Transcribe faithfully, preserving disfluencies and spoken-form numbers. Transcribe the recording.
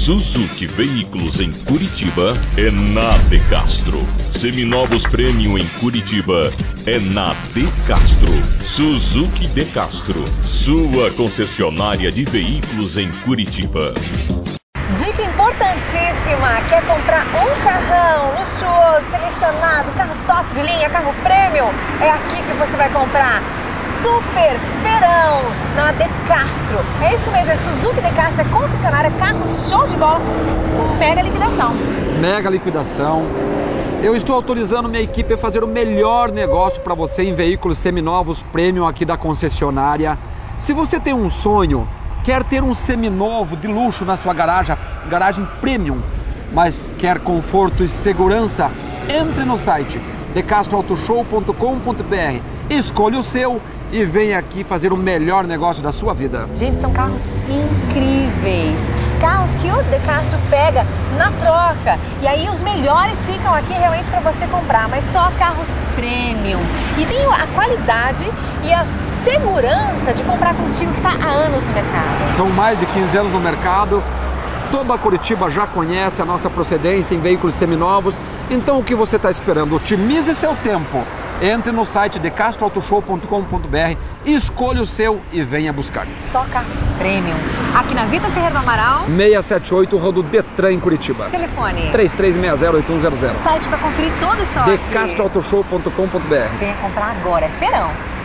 Suzuki Veículos em Curitiba é na De Castro. Seminovos Premium em Curitiba é na De Castro. Suzuki De Castro, sua concessionária de veículos em Curitiba. Dica importantíssima! Quer comprar um carrão luxuoso, selecionado, carro top de linha, carro premium? É aqui que você vai comprar. Super feirão na De Castro. É isso mesmo, é Suzuki De Castro, é concessionária, carros show de bola com mega liquidação. Mega liquidação. Eu estou autorizando minha equipe a fazer o melhor negócio para você em veículos seminovos premium aqui da concessionária. Se você tem um sonho, quer ter um seminovo de luxo na sua garagem, garagem premium, mas quer conforto e segurança, entre no site de castro auto show ponto com ponto br, escolha o seu e venha aqui fazer o melhor negócio da sua vida. Gente, são carros incríveis, carros que o De Castro pega na troca, e aí os melhores ficam aqui realmente para você comprar, mas só carros premium, e tem a qualidade e a segurança de comprar contigo que está há anos no mercado. São mais de quinze anos no mercado, toda a Curitiba já conhece a nossa procedência em veículos seminovos, então o que você está esperando? Otimize seu tempo. Entre no site de castro auto show ponto com ponto br, escolha o seu e venha buscar. Só carros premium. Aqui na Vitor Ferreira do Amaral, seiscentos e setenta e oito, Rua do Detran, em Curitiba. Telefone três três seis zero, oito um zero zero. Site para conferir todo o estoque. de castro auto show ponto com ponto br. Venha comprar agora, é feirão.